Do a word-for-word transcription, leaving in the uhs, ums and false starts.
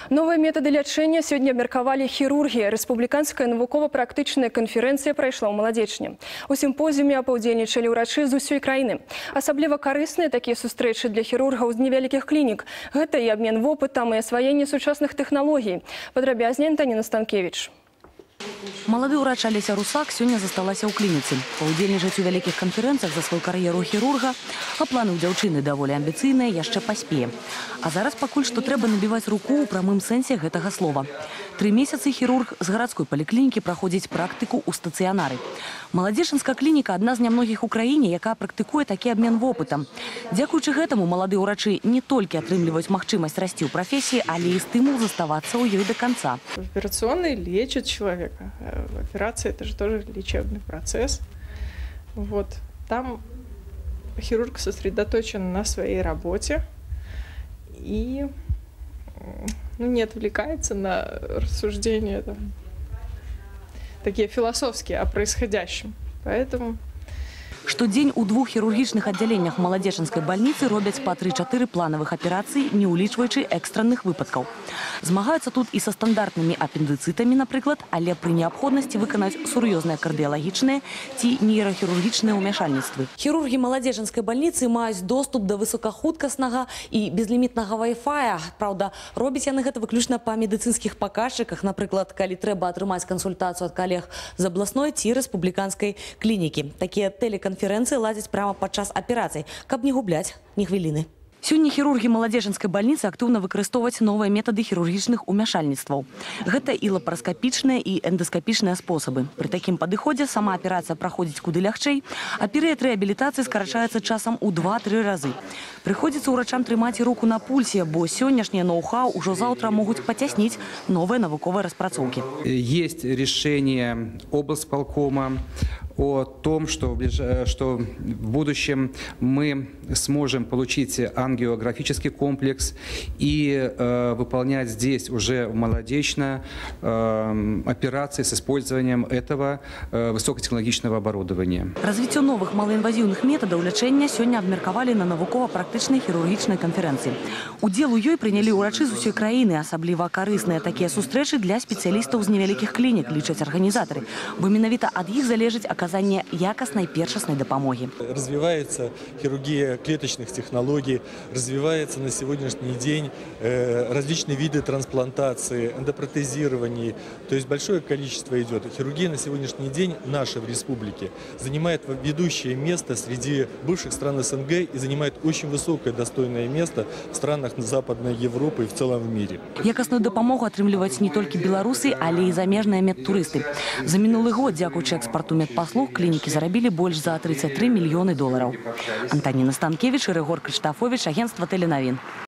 Новые методы лечения сегодня обмерковали хирурги. Республиканская навукова-практичная конференция прошла у Молодечне. У симпозиуме опаўдзельнічалі ўрачы з усёй краіны. Асабліва карысныя такія сустрэчы для хірургаў з невялікіх клінік. Гэта і абмен вопытам, і асваенне сучасных тэхналогій. Падрабязней Антаніна Станкевич. Молодой ўрач Алеся Русак сегодня засталася ў клініцы. Паўдзельнічаць у вялікіх канферэнцыях за свою кар'еру хірурга, а планы ў дзяўчыны даволі амбіцыйныя, яшчэ паспее. А зараз пакуль што трэба набіваць руку ў прамым сэнсе гэтага слова. Тры месяцы хірург з гарадской паліклінікі праходзіць практыку ў стацыянары. Маладзечынская клініка – адна з нямногіх у краіне, якая практыкуе такі абмен вопытам. Дзякуючы гэтаму маладыя ўрачы не толькі атрымліваюць магчымасць расці ў прафесіі, але і стымул заставацца ў ёй до конца. Операционный лечит человека. Операция – это же тоже лечебный процесс. Вот. Там хирург сосредоточен на своей работе и ну, не отвлекается на рассуждения там, такие философские о происходящем. Поэтому... Штодзень у двух хірургічных аддзяленнях Маладзечынскай бальніцы робяць па тры-чатыры планавых аперацый, не ўлічваючы экстранных выпадкаў. Змагаюцца тут і са стандартнымі апендыцытамі, напрыклад, але пры неабходнасці выканаць сур'ёзныя кардыялагічныя ці нейрахірургічныя ўмяшальніцтвы. Хірургі Маладзечынскай бальніцы маюць доступ да высокахуткаснага і безлімітнага вай-фая. Праўда, робяць яны гэта выключна па медыцынскіх паказчыках, напрыклад, калі трэба атрымаць кансультацыю ад калег з абласной ці рэспубліканскай клінікі. Такія тэлеканферэнцыі Конференции ладзяць прямо падчас аперацый, каб не губляць ні хвіліны. Сёння хірургі Маладзечынскай бальніцы актыўна выкарыстоўваюць новыя метады хірургічных умяшальніцтваў. Гэта і лапараскапічныя, і эндаскапічныя спосабы. Пры такім падыходзе сама аперацыя праходзіць куды лягчэй, а перыяд рэабілітацыі скарачаецца часам у два-тры разы. Прыходзіцца ўрачам трымаць руку на пульсе, бо сённяшнія ноу-хау ўжо заўтра могуць пацясніць новыя навуковыя распрацоўкі. Есть решение облсполкома о том, что в, что в будущем мы сможем получить ангиографический комплекс и э, выполнять здесь уже в Молодечно э, операции с использованием этого э, высокотехнологичного оборудования. Развитие новых малоинвазивных методов лечения сегодня обмерковали на навуково-практичной хирургичной конференции. Удел у ёй приняли урачы з усёй краіны, асабліва карысныя такія сустрэчы для спецыялістаў з невялікіх клінік, лічаць арганізатары, бо менавіта ад іх залежыць оказание якостной першаснай дапамоги. Развивается хирургия клеточных технологий, развивается на сегодняшний день э, различные виды трансплантации, эндопротезирований. То есть большое количество идет. Хирургия на сегодняшний день наша в республике занимает ведущее место среди бывших стран СНГ и занимает очень высокое достойное место в странах Западной Европы и в целом в мире. Якасную дапамогу атрымліваюць не толькі беларусы, але і замежныя медтурысты. За мінулы год, дзякуючы экспарту медпаслуг, клінікі зарабілі больш за тридцать три мільёны долараў. Антаніна Станкевич, Рыгор Крыштафович, агентство Теленавін.